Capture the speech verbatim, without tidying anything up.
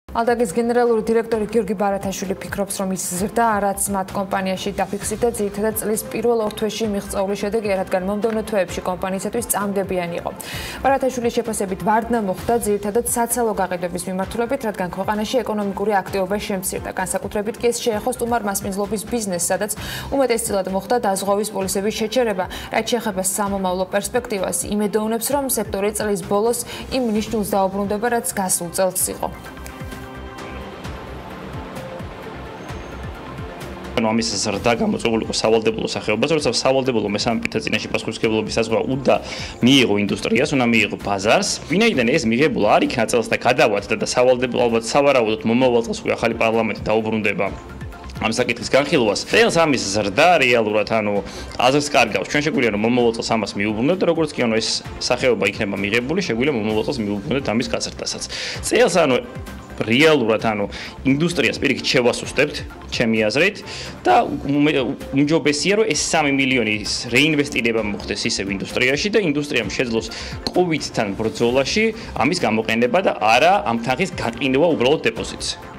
ალდაგის გენერალური დირექტორი გიორგი ბარათაშვილი ფიქრობს, რომ ის ზრდა რაც მათ კომპანიაში დაფიქსირდა, ძირითადად წლის პირველ ორ თვეში მიღწეული შედეგია, რადგან მომდევნო თვეებში კომპანიისთვის წამგებიანი იყო. ბარათაშვილის შეფასებით ვარდნა მოხდა ძირითადად საცალო გაყიდვების მიმართულებით, რადგან ქვეყანაში ეკონომიკური აქტივობა შემცირდა. განსაკუთრებით კი ეს შეეხო სტუმარ-მასპინძლობის ბიზნესს, სადაც უმეტესწილად მოხდა დაზღვევის პოლისების შეჩერება. რაც შეეხება სამომავლო პერსპექტივას, იმედოვნებს, რომ სექტორი წლის ბოლოს იმ ნიშნულს დაუბრუნდება, რაც გასულ წელს იყო. ამის ზრდა გამოწვეული იყო სავალდებულო სახეობაზე, როცა სავალდებულო მესამე წინაშე პასუხისმგებლობის საზღვა უნდა მიიღო ინდუსტრიას, უნდა მიიღო ბაზარს. ვინაიდან ეს მიღებულ არ იქნა წელს და გადავადდა და სავალდებულო ალბათ სავარაუდოდ მომავალ წელს უკვე ახალი პარლამენტი დაუბრუნდება ამ საკითხის განხილვას. წელს ამის ზრდა რეალურად ანუ აზრს კარგავს. ჩვენ შეგვიძლია რომ მომავალ წელს ამას მიუბრუნდეთ და როგორც კი ანუ ეს სახეობა იქნება მიღებული, შეგვიძლია მომავალ წელს მიუბრუნდეთ ამის გაზრდასაც. წელს ანუ რეალურად ანუ ინდუსტრიას პირიქით შევასუსტებთ, ჩემი აზრით და უმჯობესია რომ ეს სამი მილიონის რეინვესტირება მოხდეს ისევ ინდუსტრიაში და ინდუსტრიამ შეძლოს კოვიდთან ბრძოლაში ამის გამოყენება და არა ამ თანხის გაყინვა უბრალოდ დეპოზიტზე.